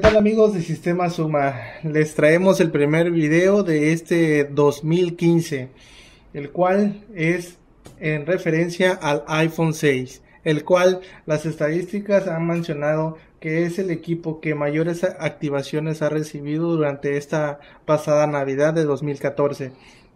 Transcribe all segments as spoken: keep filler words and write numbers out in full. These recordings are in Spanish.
tal amigos de Sistema Suma? Les traemos el primer video de este dos mil quince, el cual es en referencia al iPhone seis, el cual las estadísticas han mencionado que es el equipo que mayores activaciones ha recibido durante esta pasada Navidad de dos mil catorce.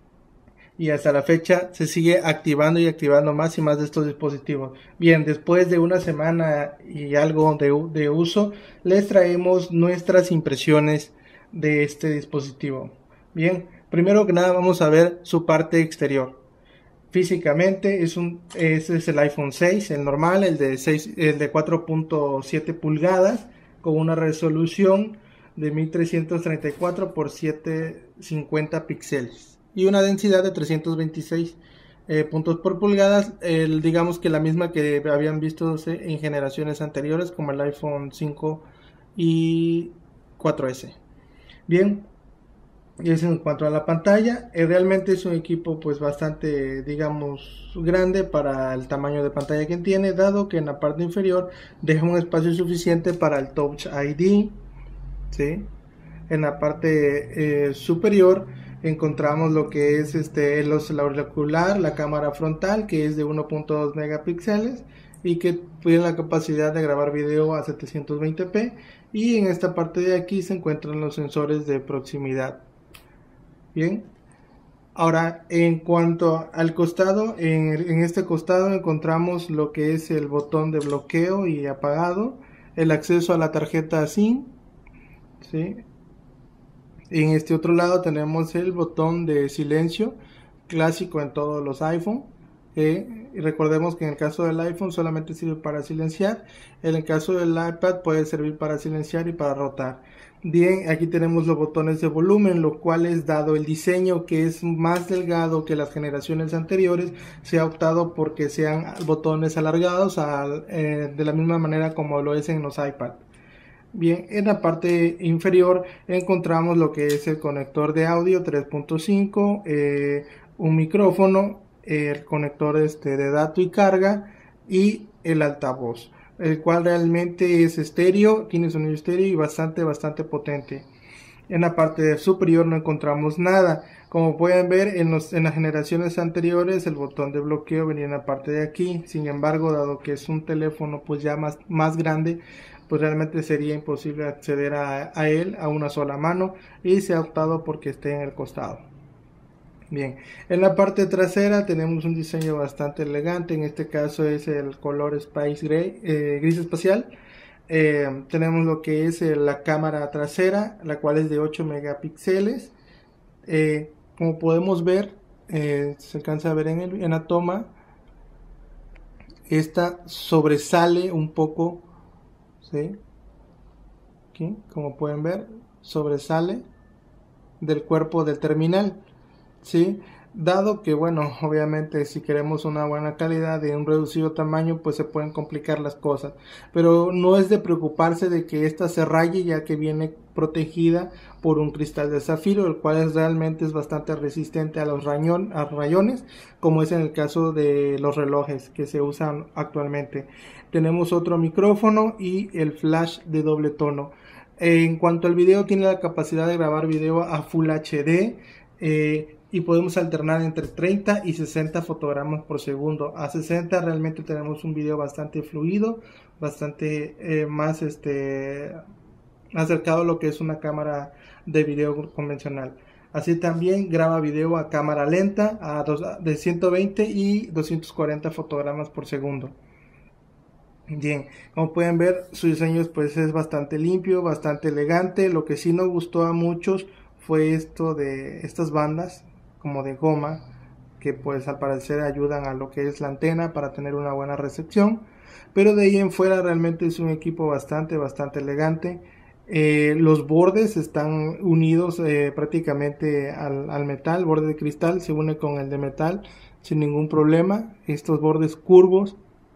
Y hasta la fecha se sigue activando y activando más y más de estos dispositivos. Bien, después de una semana y algo de, de uso, les traemos nuestras impresiones de este dispositivo. Bien, primero que nada vamos a ver su parte exterior. Físicamente es un este es el iPhone seis, el normal, el de seis, el de cuatro punto siete pulgadas con una resolución de mil trescientos treinta y cuatro por setecientos cincuenta píxeles y una densidad de trescientos veintiséis eh, puntos por pulgadas, el, digamos que la misma que habían visto en generaciones anteriores como el iPhone cinco y cuatro ese. Bien, y eso en cuanto a la pantalla, eh, realmente es un equipo pues bastante, digamos, grande para el tamaño de pantalla que tiene, dado que en la parte inferior deja un espacio suficiente para el Touch I D, ¿sí? En la parte eh, superior encontramos lo que es este el auricular, la cámara frontal, que es de uno punto dos megapíxeles y que tiene la capacidad de grabar video a setecientos veinte p, y en esta parte de aquí se encuentran los sensores de proximidad. Bien, ahora en cuanto al costado, en, en este costado encontramos lo que es el botón de bloqueo y apagado, el acceso a la tarjeta SIM, ¿sí? En este otro lado tenemos el botón de silencio, clásico en todos los iPhone. Eh, y recordemos que en el caso del iPhone solamente sirve para silenciar, en el caso del iPad puede servir para silenciar y para rotar. Bien, aquí tenemos los botones de volumen, lo cual es, dado el diseño que es más delgado que las generaciones anteriores, se ha optado porque sean botones alargados al, eh, de la misma manera como lo es en los iPad. Bien, en la parte inferior encontramos lo que es el conector de audio tres punto cinco, eh, un micrófono, eh, el conector este de dato y carga y el altavoz, el cual realmente es estéreo, tiene sonido estéreo y bastante bastante potente. En la parte superior no encontramos nada. Como pueden ver, en, los, en las generaciones anteriores el botón de bloqueo venía en la parte de aquí. Sin embargo, dado que es un teléfono pues ya más, más grande, pues realmente sería imposible acceder a, a él a una sola mano, y se ha optado porque esté en el costado. Bien, en la parte trasera tenemos un diseño bastante elegante. En este caso es el color Space Gray, eh, gris espacial. Eh, tenemos lo que es eh, la cámara trasera, la cual es de ocho megapíxeles. Eh, como podemos ver, eh, se alcanza a ver en, el, en la toma, esta sobresale un poco, ¿sí? Aquí, como pueden ver, sobresale del cuerpo del terminal, ¿sí? Dado que, bueno, obviamente si queremos una buena calidad de un reducido tamaño, pues se pueden complicar las cosas, pero no es de preocuparse de que esta se raye, ya que viene protegida por un cristal de zafiro, el cual es, realmente es bastante resistente a los rayón, a rayones, como es en el caso de los relojes que se usan actualmente. Tenemos otro micrófono y el flash de doble tono. En cuanto al video, tiene la capacidad de grabar video a Full H D, eh, y podemos alternar entre treinta y sesenta fotogramas por segundo. A sesenta realmente tenemos un video bastante fluido, bastante eh, más este acercado a lo que es una cámara de video convencional. Así también graba video a cámara lenta a dos, de ciento veinte y doscientos cuarenta fotogramas por segundo. Bien, como pueden ver, su diseño pues es bastante limpio, bastante elegante. Lo que sí nos gustó a muchos fue esto de estas bandas como de goma, que pues al parecer ayudan a lo que es la antena para tener una buena recepción, pero de ahí en fuera realmente es un equipo bastante bastante elegante. Eh, los bordes están unidos eh, prácticamente al, al metal, borde de cristal se une con el de metal sin ningún problema, estos bordes curvos,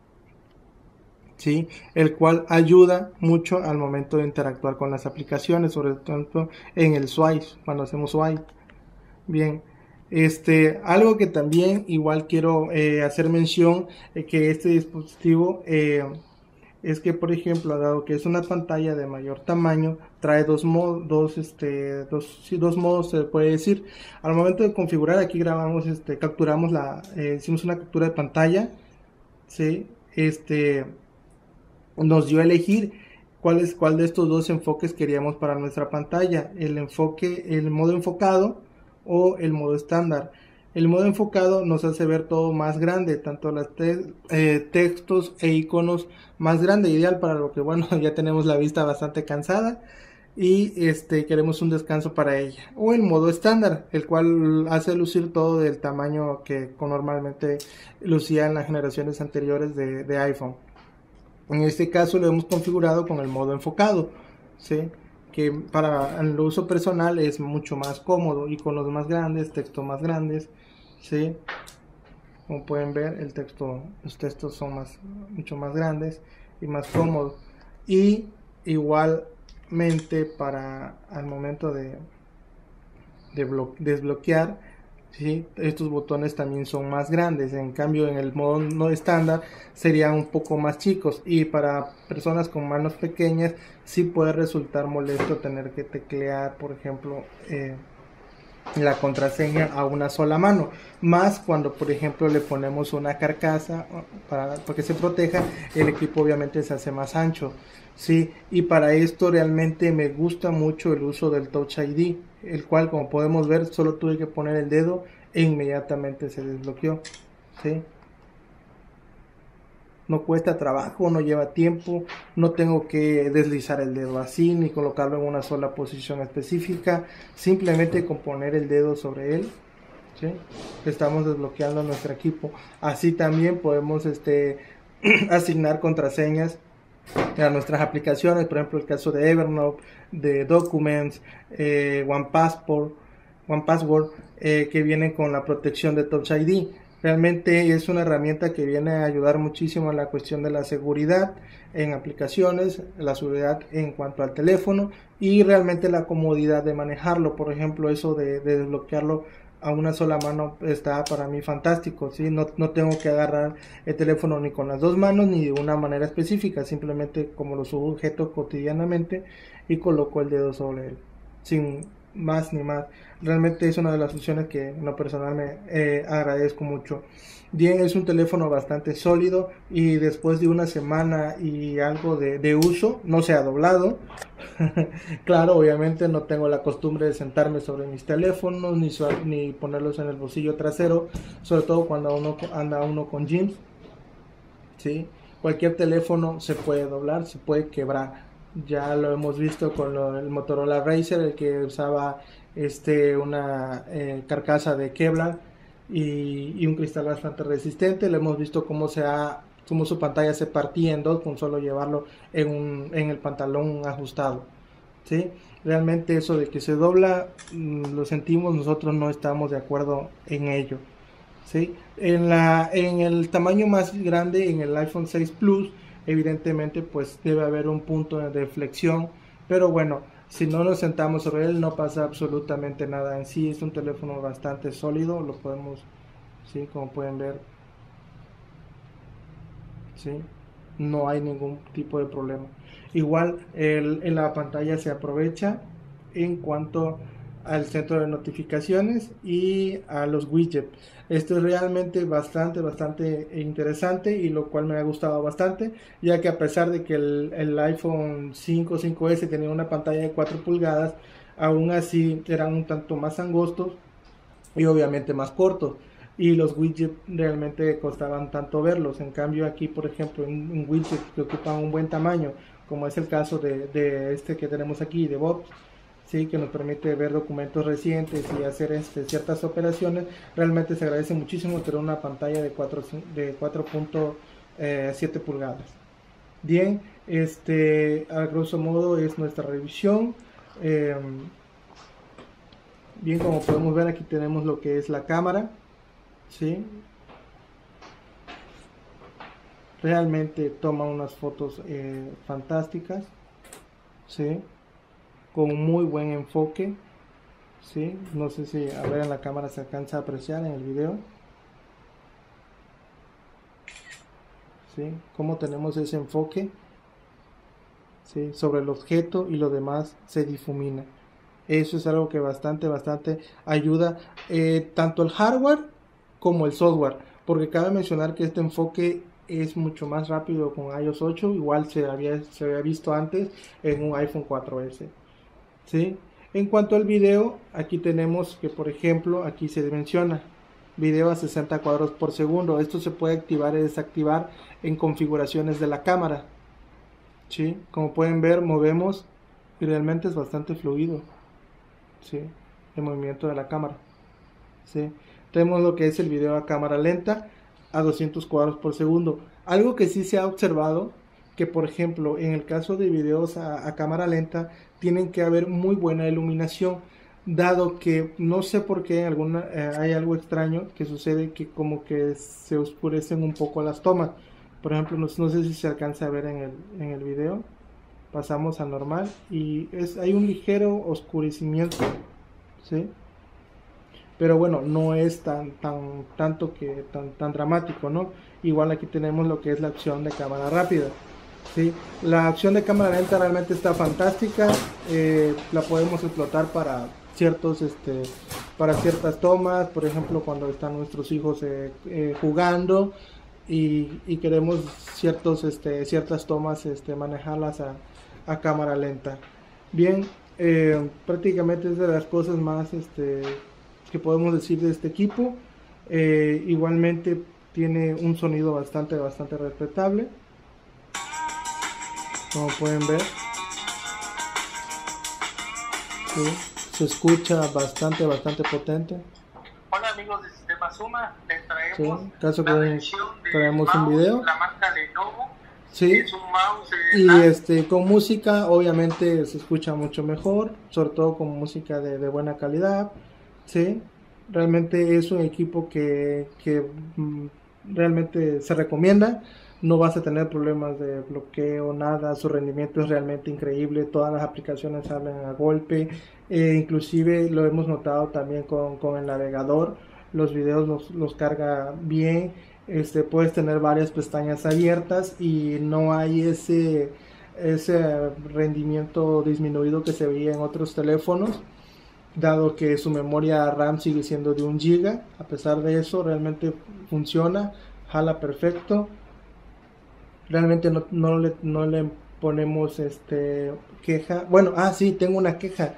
¿sí? El cual ayuda mucho al momento de interactuar con las aplicaciones, sobre todo en el swipe, cuando hacemos swipe. Bien, este, algo que también igual quiero eh, hacer mención, eh, que este dispositivo eh, es que, por ejemplo, dado que es una pantalla de mayor tamaño, trae dos modos, dos, este, dos, sí, dos modos se puede decir. Al momento de configurar, aquí grabamos, este, capturamos la, eh, hicimos una captura de pantalla, ¿sí? Este, nos dio a elegir cuál es, cuál de estos dos enfoques queríamos para nuestra pantalla, el enfoque, el modo enfocado o el modo estándar. El modo enfocado nos hace ver todo más grande, tanto los te eh, textos e iconos más grande, ideal para lo que, bueno, ya tenemos la vista bastante cansada y este queremos un descanso para ella. O el modo estándar, el cual hace lucir todo del tamaño que normalmente lucía en las generaciones anteriores de, de iPhone. En este caso lo hemos configurado con el modo enfocado, ¿sí? Que para el uso personal es mucho más cómodo, iconos más grandes, texto más grandes, ¿sí? Como pueden ver, el texto, los textos son más, mucho más grandes y más cómodos. Y igualmente para al momento de, de desbloquear, ¿sí? Estos botones también son más grandes, en cambio en el modo no estándar serían un poco más chicos, y para personas con manos pequeñas sí puede resultar molesto tener que teclear, por ejemplo, eh, la contraseña a una sola mano, más cuando por ejemplo le ponemos una carcasa para, para que se proteja, el equipo obviamente se hace más ancho, sí, y para esto realmente me gusta mucho el uso del Touch I D, el cual, como podemos ver, solo tuve que poner el dedo e inmediatamente se desbloqueó, sí. No cuesta trabajo, no lleva tiempo, no tengo que deslizar el dedo así ni colocarlo en una sola posición específica, simplemente con poner el dedo sobre él, ¿sí? Estamos desbloqueando nuestro equipo. Así también podemos este, asignar contraseñas a nuestras aplicaciones, por ejemplo el caso de Evernote, de Documents, eh, One Passport, One Password, eh, que vienen con la protección de Touch I D. Realmente es una herramienta que viene a ayudar muchísimo en la cuestión de la seguridad en aplicaciones, la seguridad en cuanto al teléfono y realmente la comodidad de manejarlo. Por ejemplo, eso de, de desbloquearlo a una sola mano está para mí fantástico, ¿sí? No, no tengo que agarrar el teléfono ni con las dos manos ni de una manera específica, simplemente como lo sujeto cotidianamente y coloco el dedo sobre él, sin más ni más. Realmente es una de las opciones que en lo personal me eh, agradezco mucho. Bien, es un teléfono bastante sólido y después de una semana y algo de, de uso no se ha doblado. Claro, obviamente no tengo la costumbre de sentarme sobre mis teléfonos ni, ni ponerlos en el bolsillo trasero, sobre todo cuando uno anda uno con jeans, ¿sí? Cualquier teléfono se puede doblar, se puede quebrar. Ya lo hemos visto con lo, el Motorola Razr, el que usaba este una eh, carcasa de Kevlar y, y un cristal bastante resistente. Lo hemos visto cómo se ha, cómo su pantalla se partía en dos con solo llevarlo en, un, en el pantalón ajustado, ¿sí? Realmente eso de que se dobla, mmm, lo sentimos, nosotros no estamos de acuerdo en ello, ¿sí? En, la, en el tamaño más grande, en el iPhone seis Plus, evidentemente pues debe haber un punto de flexión, pero bueno, si no nos sentamos sobre él no pasa absolutamente nada. En sí es un teléfono bastante sólido, lo podemos, ¿sí? Como pueden ver, ¿sí? No hay ningún tipo de problema. Igual el, en la pantalla se aprovecha en cuanto al centro de notificaciones y a los widgets. Esto es realmente bastante, bastante interesante y lo cual me ha gustado bastante, ya que a pesar de que el, el iPhone cinco, cinco ese tenía una pantalla de cuatro pulgadas, aún así eran un tanto más angostos y obviamente más cortos, y los widgets realmente costaban tanto verlos. En cambio aquí, por ejemplo, en un widget que ocupan un buen tamaño, como es el caso de, de este que tenemos aquí, de Bob, ¿sí? Que nos permite ver documentos recientes y hacer este, ciertas operaciones, realmente se agradece muchísimo tener una pantalla de cuatro punto siete pulgadas. Bien, este a grosso modo es nuestra revisión. eh, Bien, como podemos ver, aquí tenemos lo que es la cámara, ¿sí? Realmente toma unas fotos eh, fantásticas, ¿sí? Con muy buen enfoque, ¿sí? No sé si a ver en la cámara se alcanza a apreciar en el video, ¿sí? Cómo tenemos ese enfoque ¿sí? Sobre el objeto y lo demás se difumina. Eso es algo que bastante, bastante ayuda, eh, tanto el hardware como el software, porque cabe mencionar que este enfoque es mucho más rápido con i O S ocho, igual se había, se había visto antes en un iPhone cuatro ese, ¿sí? En cuanto al video, aquí tenemos que, por ejemplo, aquí se menciona video a sesenta cuadros por segundo. Esto se puede activar y desactivar en configuraciones de la cámara, ¿sí? Como pueden ver, movemos y realmente es bastante fluido, ¿sí? El movimiento de la cámara, ¿sí? Tenemos lo que es el video a cámara lenta a doscientos cuadros por segundo. Algo que sí se ha observado, que por ejemplo en el caso de videos a, a cámara lenta tienen que haber muy buena iluminación, dado que no sé por qué alguna, eh, hay algo extraño que sucede, que como que se oscurecen un poco las tomas. Por ejemplo, no, no sé si se alcanza a ver en el, en el video. Pasamos a normal y es, hay un ligero oscurecimiento, ¿sí? Pero bueno, no es tan, tan, tanto que, tan, tan dramático, ¿no? Igual aquí tenemos lo que es la opción de cámara rápida, ¿sí? La opción de cámara lenta realmente está fantástica, eh, la podemos explotar para ciertos, este, para ciertas tomas, por ejemplo, cuando están nuestros hijos eh, eh, jugando y, y queremos ciertos, este, ciertas tomas, este, manejarlas a, a cámara lenta. Bien, eh, prácticamente es de las cosas más, este, que podemos decir de este equipo. Eh, igualmente tiene un sonido bastante bastante respetable, como pueden ver, ¿sí? Se escucha bastante bastante potente. Hola amigos de Sistema Suma, les traemos ¿Sí? Caso la que revisión de traemos mouse, un video, la marca Lenovo. ¿sí? Es un mouse eh, Y L A N. este con música obviamente se escucha mucho mejor, sobre todo con música de, de buena calidad, ¿sí? Realmente es un equipo que, que mm, realmente se recomienda. No vas a tener problemas de bloqueo, nada. Su rendimiento es realmente increíble. Todas las aplicaciones hablan a golpe. Eh, inclusive lo hemos notado también con, con el navegador. Los videos los, los carga bien. Este, puedes tener varias pestañas abiertas y no hay ese, ese rendimiento disminuido que se veía en otros teléfonos, dado que su memoria RAM sigue siendo de un giga. A pesar de eso, realmente funciona, jala perfecto. Realmente no, no, le, no le ponemos este queja. Bueno, ah, sí, tengo una queja.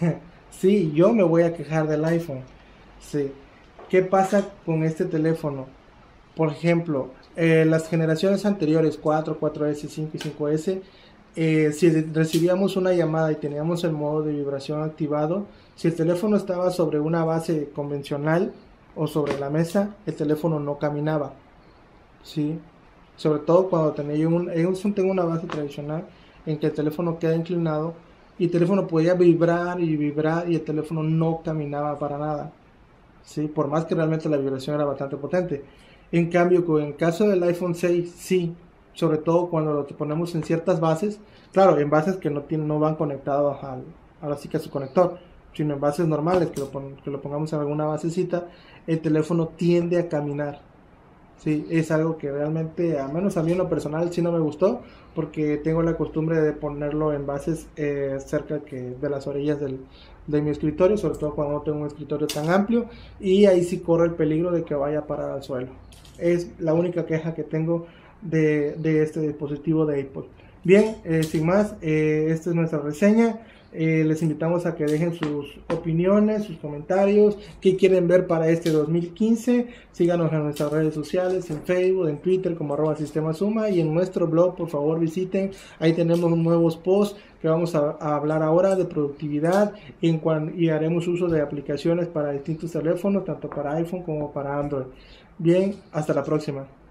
Sí, yo me voy a quejar del iPhone. Sí. ¿Qué pasa con este teléfono? Por ejemplo, eh, las generaciones anteriores, cuatro, cuatro ese, cinco y cinco ese, eh, si recibíamos una llamada y teníamos el modo de vibración activado, si el teléfono estaba sobre una base convencional o sobre la mesa, el teléfono no caminaba, ¿sí? Sobre todo cuando tenía un, yo tengo una base tradicional en que el teléfono queda inclinado y el teléfono podía vibrar y vibrar y el teléfono no caminaba para nada, ¿sí? Por más que realmente la vibración era bastante potente. En cambio, con el caso del iPhone seis, sí, sobre todo cuando lo ponemos en ciertas bases, claro, en bases que no, tienen, no van conectados al, ahora sí que a su conector, sino en bases normales, que lo, pon, que lo pongamos en alguna basecita, el teléfono tiende a caminar. Sí, es algo que realmente, al menos a mí en lo personal, sí no me gustó, porque tengo la costumbre de ponerlo en bases eh, cerca que de las orillas del, de mi escritorio, sobre todo cuando no tengo un escritorio tan amplio, y ahí sí corre el peligro de que vaya a parar al suelo. Es la única queja que tengo de, de este dispositivo de Apple. Bien, eh, sin más, eh, esta es nuestra reseña. Eh, les invitamos a que dejen sus opiniones, sus comentarios, qué quieren ver para este dos mil quince. Síganos en nuestras redes sociales, en Facebook, en Twitter como arroba Sistema Suma, y en nuestro blog, por favor visiten. Ahí tenemos nuevos posts que vamos a, a hablar ahora de productividad en cuan, y haremos uso de aplicaciones para distintos teléfonos, tanto para iPhone como para Android. Bien, hasta la próxima.